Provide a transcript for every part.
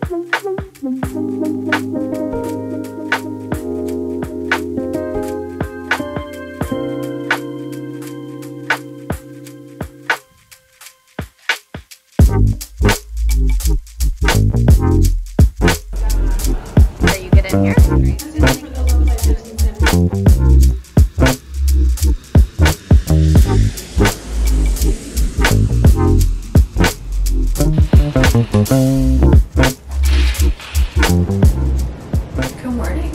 you get in here? Good morning.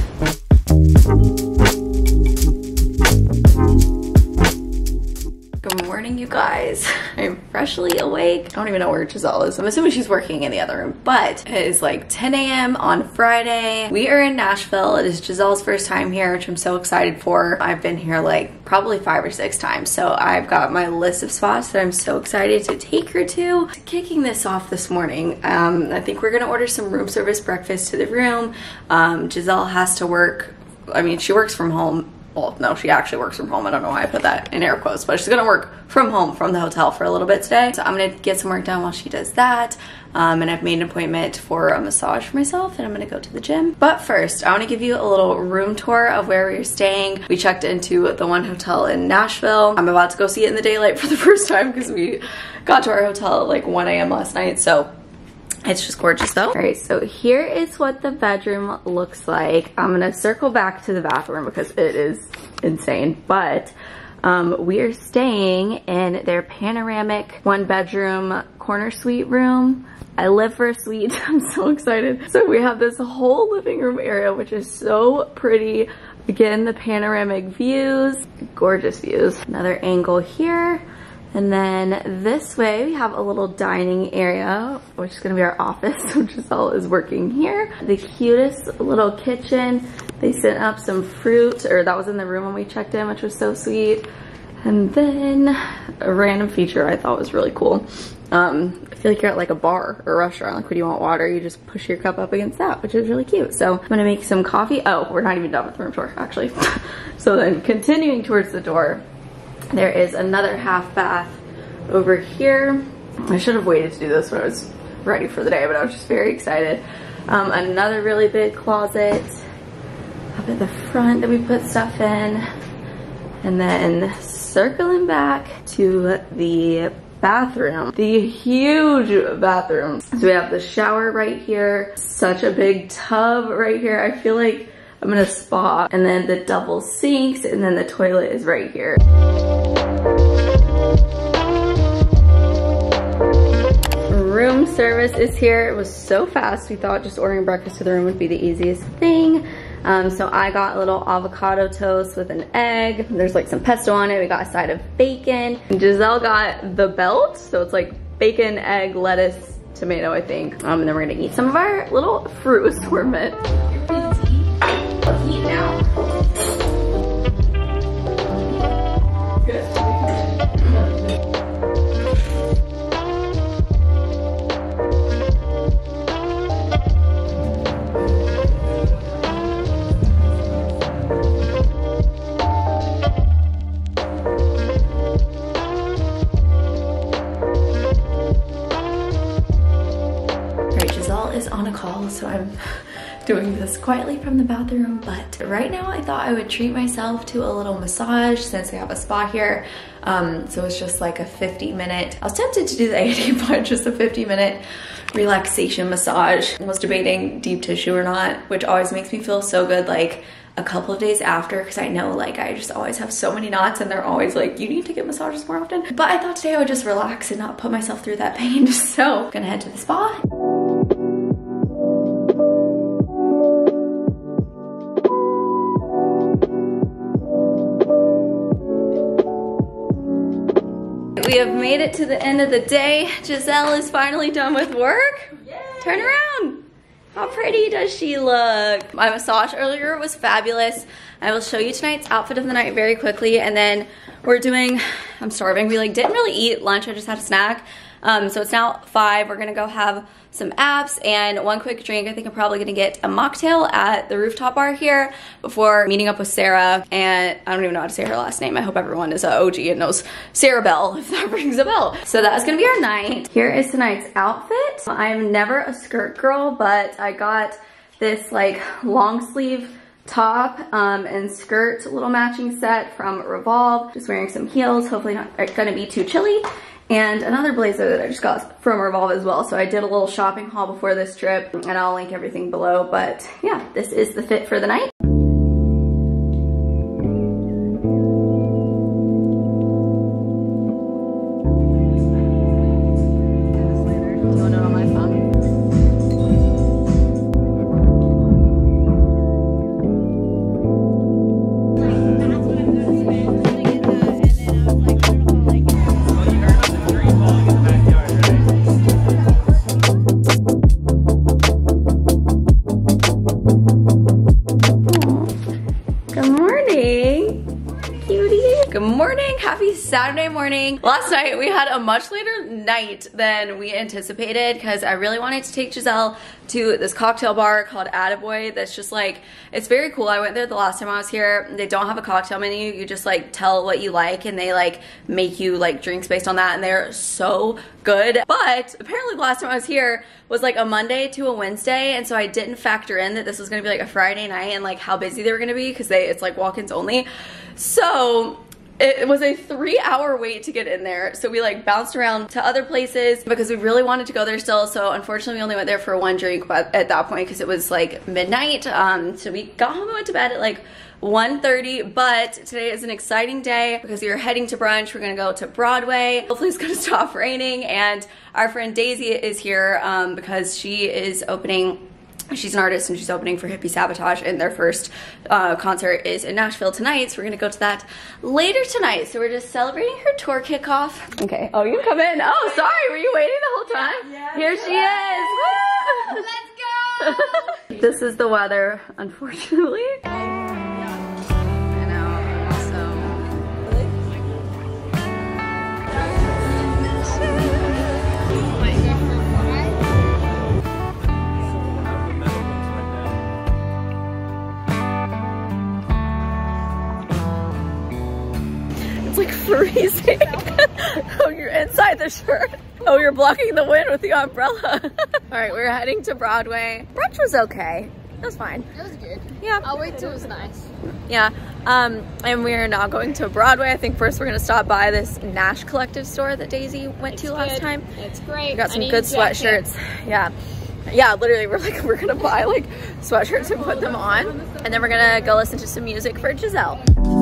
Good morning, you guys. I'm freshly awake. I don't even know where Jezzel is. I'm assuming she's working in the other room, but it is like 10 a.m. on Friday. We are in Nashville. It is Jezzel's first time here, which I'm so excited for. I've been here like probably 5 or 6 times, so I've got my list of spots that I'm so excited to take her to. Kicking this off this morning, I think we're gonna order some room service breakfast to the room. Jezzel has to work, I mean, she works from home. Well, no, she actually works from home. I don't know why I put that in air quotes, but she's gonna work from home from the hotel for a little bit today. So I'm gonna get some work done while she does that. And I've made an appointment for a massage for myself, and I'm gonna go to the gym. But first, I wanna give you a little room tour of where we're staying. We checked into the one hotel in Nashville. I'm about to go see it in the daylight for the first time because we got to our hotel at like 1 a.m. last night. So it's just gorgeous though. All right, so here is what the bedroom looks like. I'm gonna circle back to the bathroom because it is insane, but we are staying in their panoramic 1-bedroom corner suite room. I live for a suite. I'm so excited. So we have this whole living room area, which is so pretty. Again, the panoramic views, gorgeous views. Another angle here. And then this way we have a little dining area, which is gonna be our office. So Jezzel is working here. The cutest little kitchen. They sent up some fruit, or that was in the room when we checked in, which was so sweet. And then a random feature I thought was really cool. I feel like you're at like a bar or a restaurant. Like when you want water, you just push your cup up against that, which is really cute. So I'm gonna make some coffee. Oh, we're not even done with the room tour, actually. So then continuing towards the door, there is another half bath over here. I should have waited to do this when I was ready for the day, but I was just very excited. Another really big closet up at the front that we put stuff in. And then circling back to the bathroom, the huge bathroom. So we have the shower right here, such a big tub right here. I feel like I'm in a spa. And then the double sinks, and then the toilet is right here. Room service is here. It was so fast. We thought just ordering breakfast to the room would be the easiest thing. So I got a little avocado toast with an egg. There's like some pesto on it. We got a side of bacon. And Jezzel got the belt. So it's like bacon, egg, lettuce, tomato, I think. And then we're gonna eat some of our little fruit assortment. Eat now. Good. Is on a call, so I'm doing this quietly from the bathroom, but right now I thought I would treat myself to a little massage since they have a spa here. So it's just like a 50-minute, I was tempted to do the 80, but just a 50-minute relaxation massage. I was debating deep tissue or not, which always makes me feel so good like a couple of days after, because I know like I just always have so many knots and they're always like, you need to get massages more often. But I thought today I would just relax and not put myself through that pain. So I'm gonna head to the spa. We have made it to the end of the day. Jezzel is finally done with work. Yay. Turn around. How pretty does she look? My massage earlier was fabulous. I will show you tonight's outfit of the night very quickly, and then we're doing, I'm starving. We like didn't really eat lunch, I just had a snack. So it's now 5. We're gonna go have some apps and one quick drink. I think I'm probably gonna get a mocktail at the rooftop bar here before meeting up with Sarah, and I don't even know how to say her last name. I hope everyone is a OG and knows Sarah Bell, if that rings a bell. So that's gonna be our night. Here is tonight's outfit. I'm never a skirt girl, but I got this like long sleeve top and skirt little matching set from Revolve. Just wearing some heels, hopefully not gonna be too chilly. And another blazer that I just got from Revolve as well. So I did a little shopping haul before this trip, and I'll link everything below. But yeah, this is the fit for the night. Saturday morning. Last night we had a much later night than we anticipated because I really wanted to take Jezzel to this cocktail bar called Attaboy that's just like, it's very cool. I went there the last time I was here. They don't have a cocktail menu. You just like tell what you like and they like make you like drinks based on that, and they're so good. But apparently the last time I was here was like a Monday to a Wednesday, and so I didn't factor in that this was gonna be like a Friday night and like how busy they were gonna be because it's like walk-ins only. So it was a 3-hour wait to get in there. So we like bounced around to other places because we really wanted to go there still. So unfortunately we only went there for one drink at that point because it was like midnight. So we got home and went to bed at like 1:30, but today is an exciting day because we are heading to brunch. We're gonna go to Broadway. Hopefully it's gonna stop raining, and our friend Daisy is here because she is opening. She's an artist and she's opening for Hippie Sabotage, and their first concert is in Nashville tonight, so we're gonna go to that later tonight. So we're just celebrating her tour kickoff. Okay, oh, you come in. Oh, sorry, were you waiting the whole time? Yeah. Here she is. Woo! Let's go! This is the weather, unfortunately. It's like freezing. Oh, you're inside the shirt. Oh, you're blocking the wind with the umbrella. All right, we're heading to Broadway. Brunch was okay. It was fine. It was good. Yeah. I'll wait till it was nice. Yeah. And we're now going to Broadway. I think first we're gonna stop by this Nash Collective store that Daisy went to last time. It's great. We got some good sweatshirts. Yeah. Yeah, literally we're gonna buy like sweatshirts and put them on, and then we're gonna go listen to some music for Jezzel.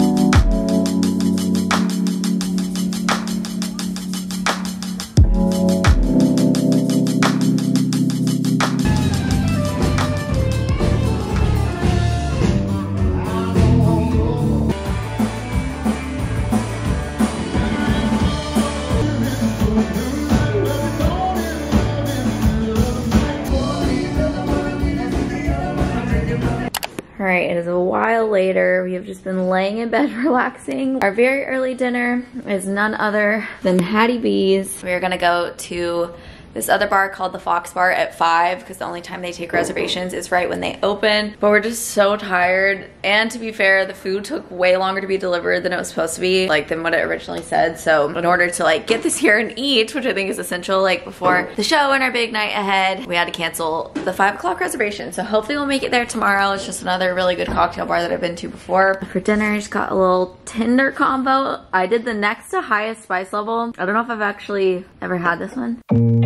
Alright, it is a while later. We have just been laying in bed relaxing. Our very early dinner is none other than Hattie B's. We're gonna go to this other bar called the Fox Bar at 5 because the only time they take reservations is right when they open. But we're just so tired, and to be fair, the food took way longer to be delivered than it was supposed to be, like than what it originally said. So in order to like get this here and eat, which I think is essential like before the show and our big night ahead, we had to cancel the 5 o'clock reservation. So hopefully we'll make it there tomorrow. It's just another really good cocktail bar that I've been to before. For dinner, I just got a little Tinder combo. I did the next to highest spice level. I don't know if I've actually ever had this one.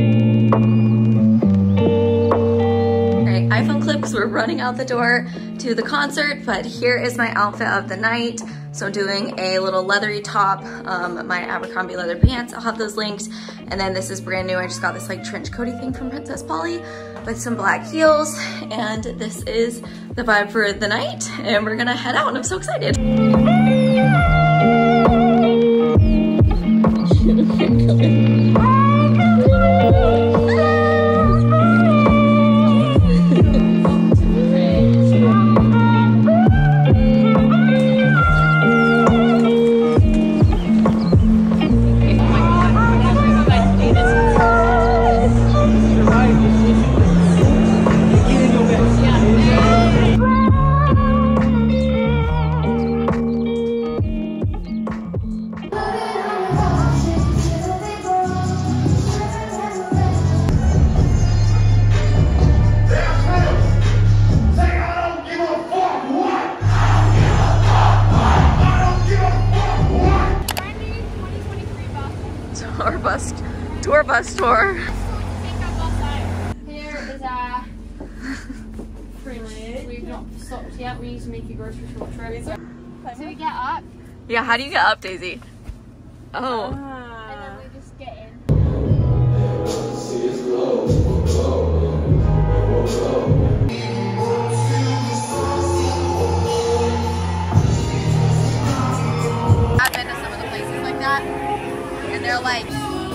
Alright, iPhone clip because we're running out the door to the concert, but here is my outfit of the night. So I'm doing a little leathery top, my Abercrombie leather pants. I'll have those linked. And then this is brand new. I just got this like trench coaty thing from Princess Polly with some black heels. And this is the vibe for the night. And we're gonna head out, and I'm so excited. tour bus tour. Here is our fridge. We've not stopped yet. We need to make a grocery short trip. So we get up. Yeah, how do you get up, Daisy? Oh. And then we just get in. I've been to some of the places like that, and they're like,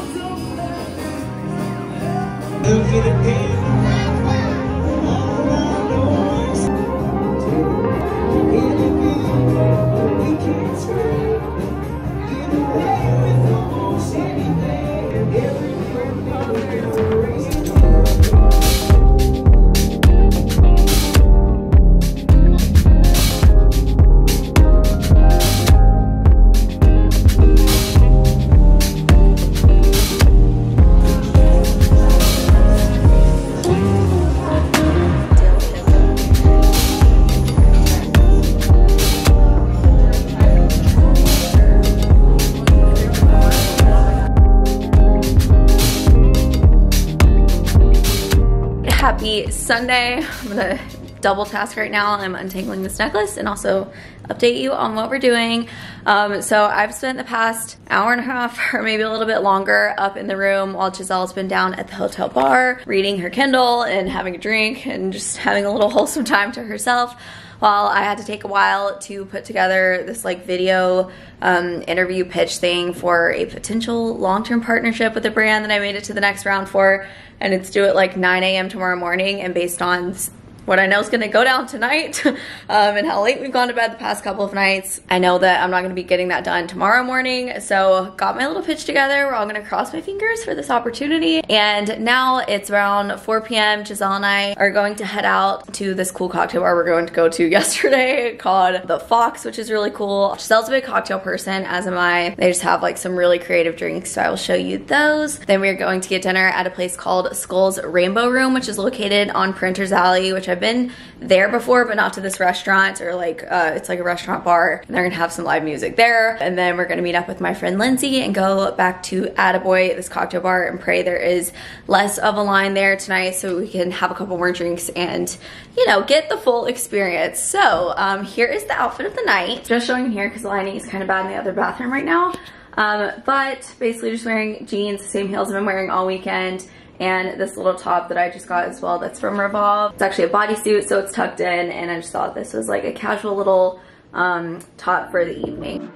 happy Sunday. I'm gonna double task right now. I'm untangling this necklace and also update you on what we're doing. So I've spent the past hour and a half or maybe a little bit longer up in the room while Jezelle's been down at the hotel bar reading her Kindle and having a drink and just having a little wholesome time to herself, while I had to take a while to put together this like video interview pitch thing for a potential long-term partnership with a brand that I made it to the next round for, and it's due at like 9 a.m. tomorrow morning. And based on what I know is gonna go down tonight and how late we've gone to bed the past couple of nights, I know that I'm not gonna be getting that done tomorrow morning. So got my little pitch together. We're all gonna cross my fingers for this opportunity. And now it's around 4 p.m. Jezzel and I are going to head out to this cool cocktail bar we're going to go to yesterday called The Fox, which is really cool. Giselle's a big cocktail person, as am I. They just have like some really creative drinks, so I will show you those. Then we're going to get dinner at a place called Skull's Rainbow Room, which is located on Printers Alley, which I've been there before, but not to this restaurant, or like it's like a restaurant bar, and they're gonna have some live music there. And then we're gonna meet up with my friend Lindsay and go back to Attaboy, this cocktail bar, and pray there is less of a line there tonight so we can have a couple more drinks and, you know, get the full experience. So here is the outfit of the night. Just showing here because the lighting is kind of bad in the other bathroom right now. But basically just wearing jeans, the same heels I've been wearing all weekend, and this little top that I just got as well that's from Revolve. It's actually a bodysuit, so it's tucked in, and I just thought this was like a casual little top for the evening.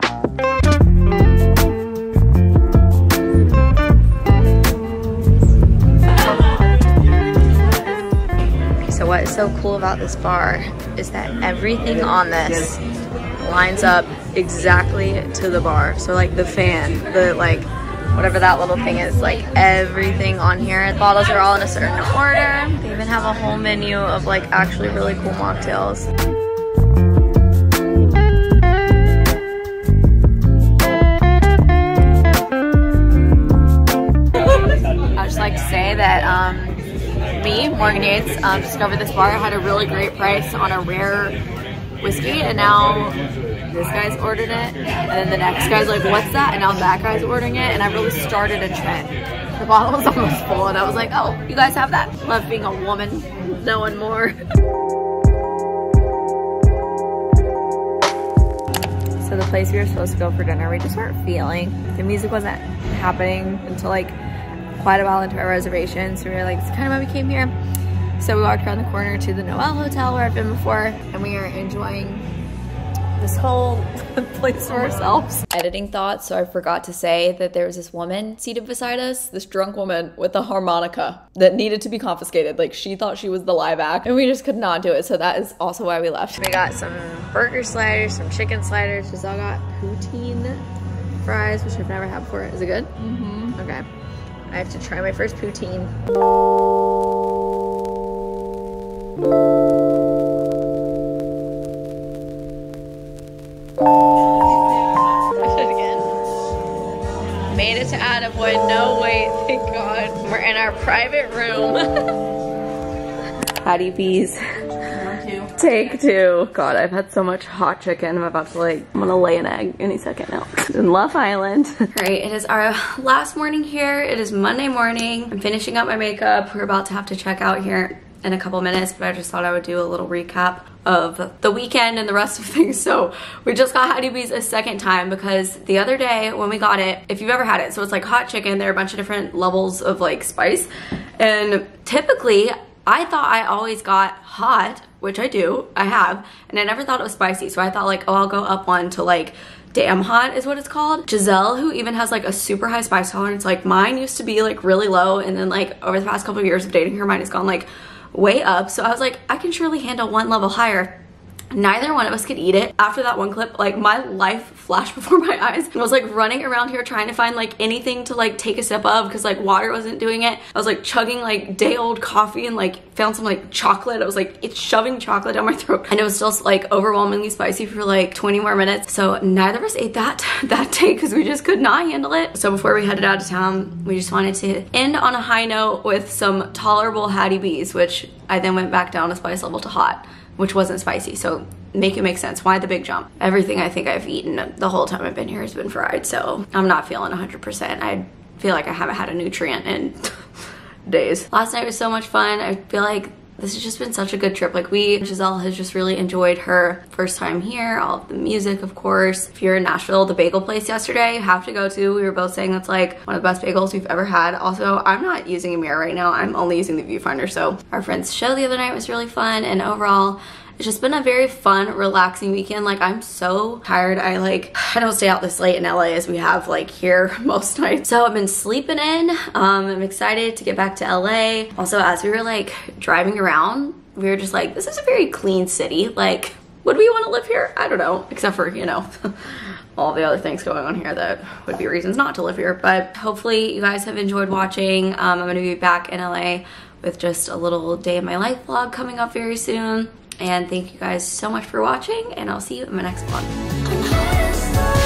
So what is so cool about this bar is that everything on this lines up exactly to the bar. So like the fan, the like whatever that little thing is, like everything on here. The bottles are all in a certain order. They even have a whole menu of like actually really cool mocktails. I'd just like to say that me, Morgan Yates, discovered this bar. I had a really great price on a rare whiskey, and now this guy's ordered it, and then the next guy's like, what's that? And now that guy's ordering it, and I really started a trend. The bottle was almost full, and I was like, oh, you guys have that? Love being a woman, knowing more. So the place we were supposed to go for dinner, we just weren't feeling. The music wasn't happening until like quite a while into our reservation, so we were like, it's kind of why we came here. So we walked around the corner to the Noelle Hotel where I've been before, and we are enjoying this whole place for ourselves. Editing thoughts, so I forgot to say that there was this woman seated beside us, this drunk woman with a harmonica that needed to be confiscated. Like, she thought she was the live act, and we just could not do it, so that is also why we left. We got some burger sliders, some chicken sliders. Giselle got poutine fries, which I've never had before. Is it good? Mm-hmm. Okay. I have to try my first poutine. Made it to Attaboy, no wait, thank God. We're in our private room. Hattie B's two. Take two. God, I've had so much hot chicken. I'm gonna lay an egg any second now. In Love Island. Right, it is our last morning here. It is Monday morning. I'm finishing up my makeup. We're about to have to check out here in a couple minutes, but I just thought I would do a little recap of the weekend and the rest of things. So we just got Hattie B's a second time because the other day when we got it, if you've ever had it, so it's like hot chicken, there are a bunch of different levels of like spice, and typically I thought I always got hot, which I do, I have, and I never thought it was spicy. So I thought like, oh, I'll go up one to like damn hot is what it's called. Jezzel, who even has like a super high spice tolerance, like mine used to be like really low, and then like over the past couple of years of dating her, mine has gone like way up. So I was like, I can surely handle one level higher. Neither one of us could eat it. After that one clip, like my life flashed before my eyes. I was like running around here trying to find like anything to like take a sip of because like water wasn't doing it. I was like chugging like day old coffee and like found some like chocolate. I was like, it's shoving chocolate down my throat, and it was still like overwhelmingly spicy for like 20 more minutes. So neither of us ate that day because we just could not handle it. So before we headed out of town, we just wanted to end on a high note with some tolerable Hattie B's, which I then went back down a spice level to hot, which wasn't spicy. So make it make sense. Why the big jump? Everything I think I've eaten the whole time I've been here has been fried, so I'm not feeling 100%. I feel like I haven't had a nutrient in days. Last night was so much fun. I feel like this has just been such a good trip. Like Jezzel has just really enjoyed her first time here. All of the music, of course. If you're in Nashville, the bagel place yesterday, you have to go to. We were both saying that's like one of the best bagels we've ever had. Also, I'm not using a mirror right now. I'm only using the viewfinder. So our friend's show the other night was really fun, and overall, it's just been a very fun, relaxing weekend. Like, I'm so tired. I don't stay out this late in LA as we have like here most nights. So I've been sleeping in. I'm excited to get back to LA. Also, as we were like driving around, we were just like, this is a very clean city. Like, would we want to live here? I don't know, except for, you know, all the other things going on here that would be reasons not to live here. But hopefully you guys have enjoyed watching. I'm gonna be back in LA with just a little day in my life vlog coming up very soon. And thank you guys so much for watching, and I'll see you in my next vlog.